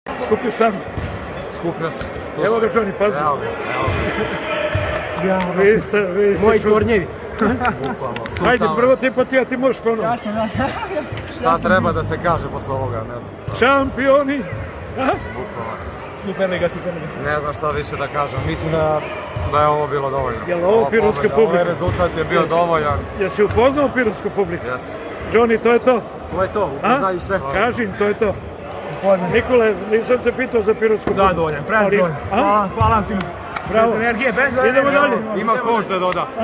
Skupio sam. Skupio sam. Evo ga, Johnny, pazi. Evo ga. Vi ste moji tvornjevi. Hajde, prvo ti pa ti možeš ponovno. Ja sam, Šta treba da se kaže posle ovoga, ne znam šta. Šampioni! Superliga. Ne znam šta više da kažem, mislim da je ovo bilo dovoljno. Jel' ovo pirotska publika? Ovaj rezultat je bio dovoljan. Jesi upoznao pirotsku publiku? Jesu. Johnny, to je to? To je to, upoznaju sve. Kaži im, to je to. Nikole, nisam te pitao za pirotsku publiku. Zadovoljan, prezadovoljan. Hvala vam svima. Bez energije, bez energije. Idemo dalje. Ima ko što da doda.